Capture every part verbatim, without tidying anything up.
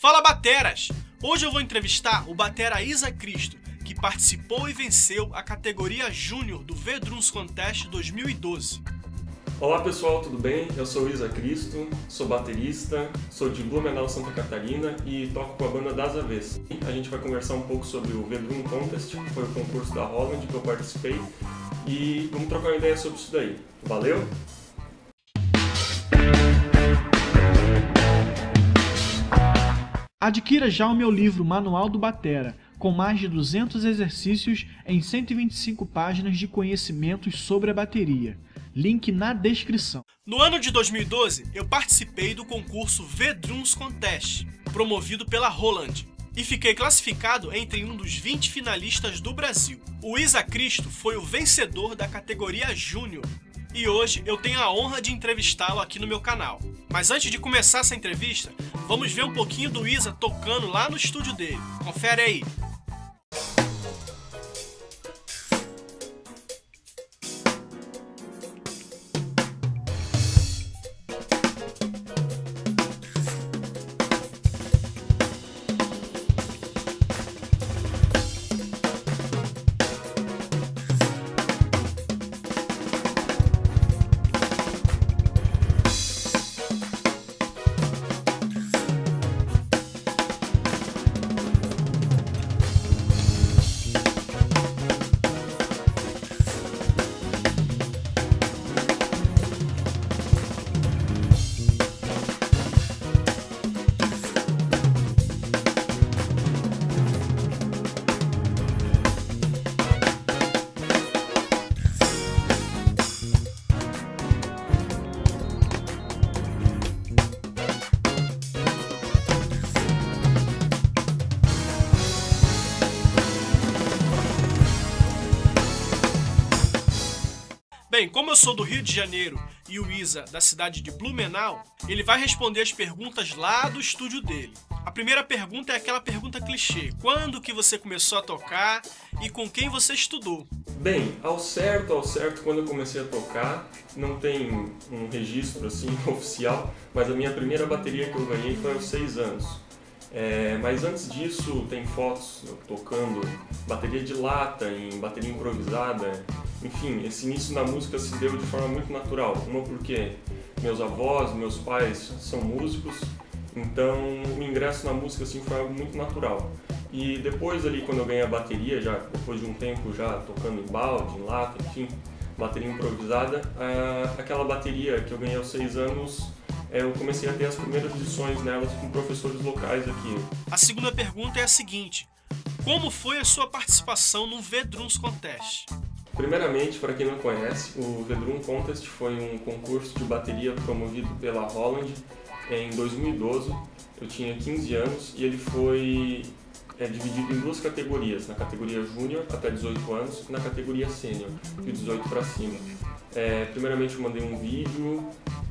Fala, bateras! Hoje eu vou entrevistar o batera Isa Cristo, que participou e venceu a categoria Júnior do V-Drums Contest dois mil e doze. Olá pessoal, tudo bem? Eu sou Isa Cristo, sou baterista, sou de Blumenau, Santa Catarina e toco com a banda Das Avessas. A gente vai conversar um pouco sobre o V-Drum Contest, que foi o concurso da Holland que eu participei, e vamos trocar uma ideia sobre isso daí. Valeu? Adquira já o meu livro Manual do Batera, com mais de duzentos exercícios em cento e vinte e cinco páginas de conhecimentos sobre a bateria. Link na descrição. No ano de dois mil e doze, eu participei do concurso V-Drums Contest, promovido pela Holland, e fiquei classificado entre um dos vinte finalistas do Brasil. O Isa Cristo foi o vencedor da categoria Júnior, e hoje eu tenho a honra de entrevistá-lo aqui no meu canal. Mas antes de começar essa entrevista, vamos ver um pouquinho do Isa tocando lá no estúdio dele. Confere aí! Bem, como eu sou do Rio de Janeiro e o Isa da cidade de Blumenau, ele vai responder as perguntas lá do estúdio dele. A primeira pergunta é aquela pergunta clichê: quando que você começou a tocar e com quem você estudou? Bem, ao certo, ao certo, quando eu comecei a tocar, não tem um registro assim oficial, mas a minha primeira bateria que eu ganhei foi aos seis anos. É, mas antes disso tem fotos eu tocando bateria de lata, em bateria improvisada. Enfim, esse início na música se deu de forma muito natural. Uma porque meus avós, meus pais são músicos, então o ingresso na música assim, foi algo muito natural. E depois ali, quando eu ganhei a bateria, já depois de um tempo já tocando em balde, em lata, enfim, bateria improvisada, aquela bateria que eu ganhei aos seis anos, eu comecei a ter as primeiras lições nelas com professores locais aqui. A segunda pergunta é a seguinte: como foi a sua participação no V-Drums Contest? Primeiramente, para quem não conhece, o V-Drum Contest foi um concurso de bateria promovido pela Holland em dois mil e doze. Eu tinha quinze anos e ele foi é, dividido em duas categorias, na categoria Júnior até dezoito anos e na categoria Sênior, de dezoito para cima. É, primeiramente eu mandei um vídeo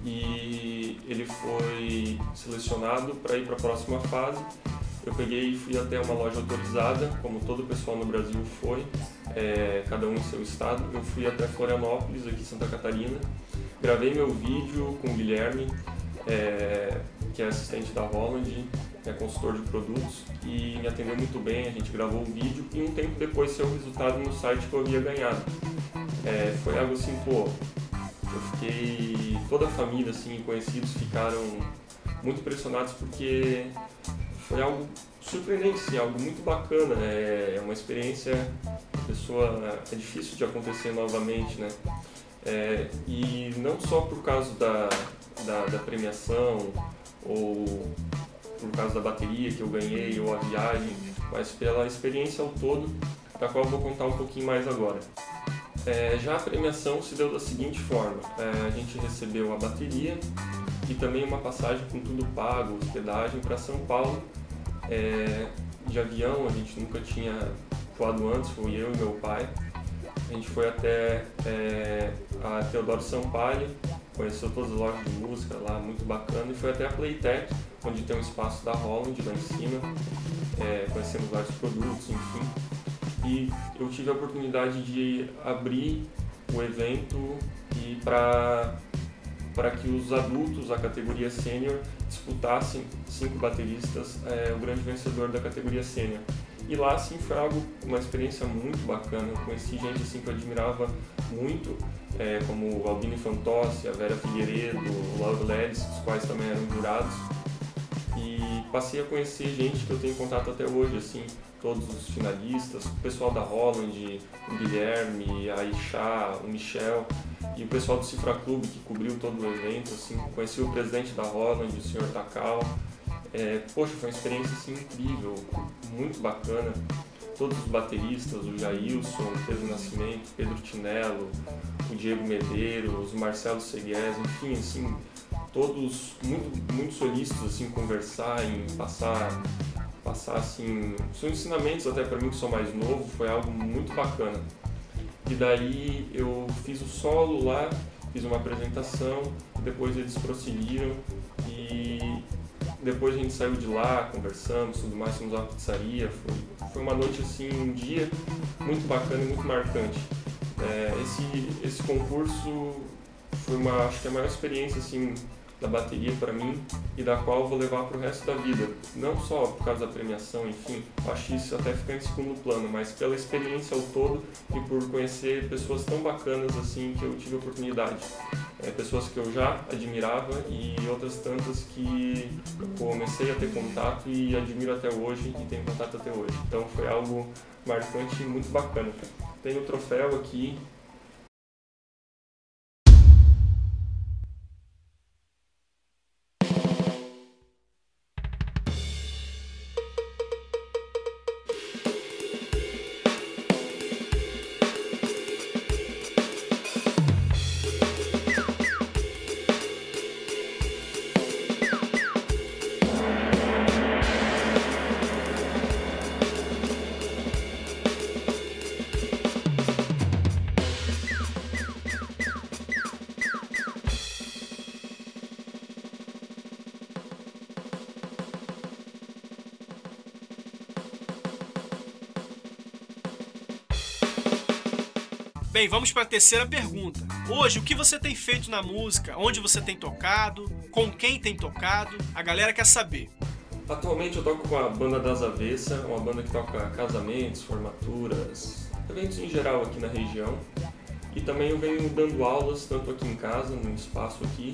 e ele foi selecionado para ir para a próxima fase. Eu peguei e fui até uma loja autorizada, como todo o pessoal no Brasil foi, é, cada um em seu estado. Eu fui até Florianópolis, aqui em Santa Catarina, gravei meu vídeo com o Guilherme, é, que é assistente da Holland, é consultor de produtos, e me atendeu muito bem. A gente gravou o vídeo e um tempo depois saiu o resultado no site que eu havia ganhado. É, foi algo assim, pô, eu fiquei, toda a família assim, conhecidos ficaram muito impressionados porque foi algo surpreendente, sim, algo muito bacana, é uma experiência, a pessoa, é difícil de acontecer novamente, né? É, e não só por causa da, da, da premiação ou por causa da bateria que eu ganhei ou a viagem, mas pela experiência ao todo, da qual eu vou contar um pouquinho mais agora. É, já a premiação se deu da seguinte forma: é, a gente recebeu a bateria e também uma passagem com tudo pago, hospedagem para São Paulo. É, de avião, a gente nunca tinha voado antes, fui eu e meu pai. A gente foi até é, a Teodoro Sampaio, conheceu todas as lojas de música lá, muito bacana, e foi até a Playtech, onde tem um espaço da Holland lá em cima, é, conhecemos vários produtos, enfim. E eu tive a oportunidade de abrir o evento e para para que os adultos da categoria sênior disputassem, cinco bateristas, é, o grande vencedor da categoria sênior. E lá, assim, foi algo, uma experiência muito bacana. Eu conheci gente assim, que eu admirava muito, é, como o Albino Fantossi, a Vera Figueiredo, o Lauro Leles, os quais também eram jurados. E passei a conhecer gente que eu tenho contato até hoje, assim, todos os finalistas, o pessoal da Holland, o Guilherme, a Ixá, o Michel, e o pessoal do Cifra Clube, que cobriu todo o evento. Assim, conheci o presidente da Holland, o senhor Takao. É, poxa, foi uma experiência assim, incrível, muito bacana. Todos os bateristas, o Jailson, o Pedro Nascimento, Pedro Tinello, o Diego Medeiros, o Marcelo Segués, enfim, assim, todos muito, muito solícitos assim, conversar, em passar, passar assim, seus ensinamentos até para mim que sou mais novo, foi algo muito bacana. E daí eu fiz o solo lá, fiz uma apresentação, depois eles prosseguiram e depois a gente saiu de lá, conversamos, tudo mais, fomos à pizzaria. Foi, foi uma noite, assim, um dia muito bacana e muito marcante. É, esse, esse concurso foi uma, acho que a maior experiência, assim, da bateria para mim e da qual eu vou levar para o resto da vida. Não só por causa da premiação, enfim, acho que isso até fica em segundo plano, mas pela experiência ao todo e por conhecer pessoas tão bacanas, assim, que eu tive a oportunidade. É, pessoas que eu já admirava e outras tantas que eu comecei a ter contato e admiro até hoje e tenho contato até hoje. Então foi algo marcante e muito bacana. Tem o troféu aqui. Bem, vamos para a terceira pergunta. Hoje, o que você tem feito na música? Onde você tem tocado? Com quem tem tocado? A galera quer saber. Atualmente eu toco com a Banda das Avessa, uma banda que toca casamentos, formaturas, eventos em geral aqui na região. E também eu venho dando aulas, tanto aqui em casa, no espaço aqui,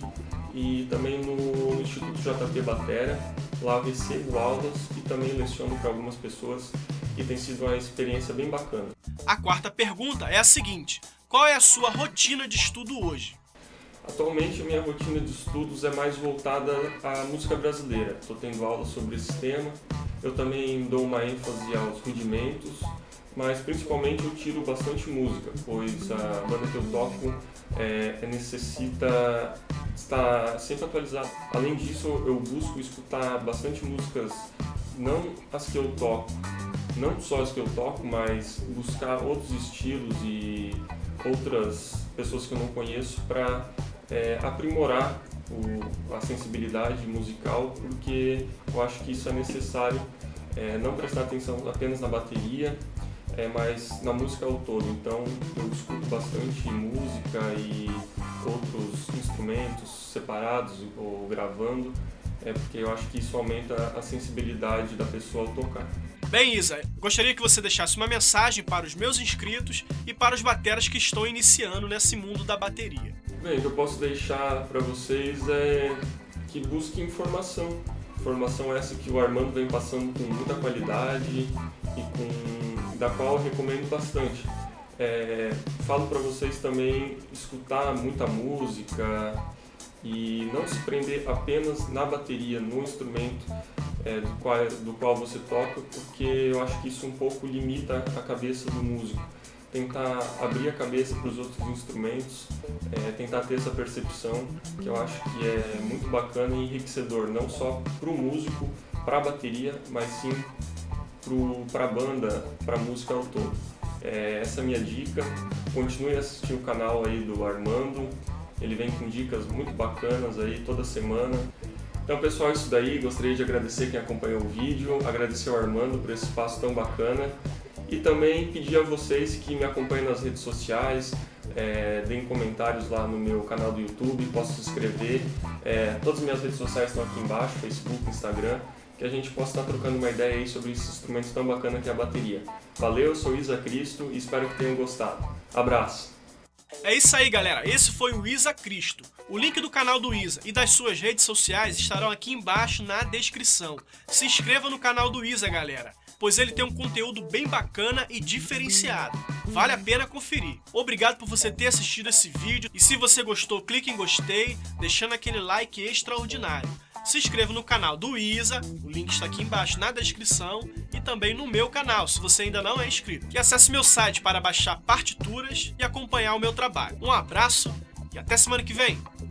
e também no Instituto J P Batera. Lá eu recebo aulas e também leciono para algumas pessoas e tem sido uma experiência bem bacana. A quarta pergunta é a seguinte: qual é a sua rotina de estudo hoje? Atualmente a minha rotina de estudos é mais voltada à música brasileira. Estou tendo aulas sobre esse tema, eu também dou uma ênfase aos rudimentos, mas principalmente eu tiro bastante música, pois a banda que eu toco é, necessita estar sempre atualizada. Além disso, eu busco escutar bastante músicas, não as que eu toco, não só as que eu toco, mas buscar outros estilos e outras pessoas que eu não conheço para é, aprimorar o, a sensibilidade musical, porque eu acho que isso é necessário, é, não prestar atenção apenas na bateria, é, mas na música ao todo. Então eu escuto bastante música e outros instrumentos separados ou gravando, é, porque eu acho que isso aumenta a sensibilidade da pessoa ao tocar. Bem, Isa, gostaria que você deixasse uma mensagem para os meus inscritos e para os bateras que estão iniciando nesse mundo da bateria. Bem, o que eu posso deixar para vocês é que busquem informação. Informação essa que o Armando vem passando com muita qualidade e com, da qual eu recomendo bastante. É, falo para vocês também escutar muita música e não se prender apenas na bateria, no instrumento é, do, qual, do qual você toca, porque eu acho que isso um pouco limita a cabeça do músico. Tentar abrir a cabeça para os outros instrumentos, é, tentar ter essa percepção, que eu acho que é muito bacana e enriquecedor, não só para o músico, para a bateria, mas sim para a banda, para a música ao todo. É, essa é a minha dica. Continue assistindo o canal aí do Armando, ele vem com dicas muito bacanas aí toda semana. Então pessoal, é isso daí, gostaria de agradecer quem acompanhou o vídeo, agradecer ao Armando por esse espaço tão bacana e também pedir a vocês que me acompanhem nas redes sociais, É, deem comentários lá no meu canal do YouTube, posso se inscrever. É, todas as minhas redes sociais estão aqui embaixo, Facebook, Instagram, que a gente possa estar trocando uma ideia aí sobre esse instrumento tão bacana que é a bateria. Valeu, eu sou Isa Cristo e espero que tenham gostado. Abraço! É isso aí, galera. Esse foi o Isa Cristo. O link do canal do Isa e das suas redes sociais estarão aqui embaixo na descrição. Se inscreva no canal do Isa, galera, pois ele tem um conteúdo bem bacana e diferenciado. Vale a pena conferir. Obrigado por você ter assistido esse vídeo e se você gostou, clique em gostei, deixando aquele like extraordinário. Se inscreva no canal do Isa, o link está aqui embaixo na descrição, e também no meu canal, se você ainda não é inscrito. E acesse meu site para baixar partituras e acompanhar o meu trabalho. Um abraço e até semana que vem!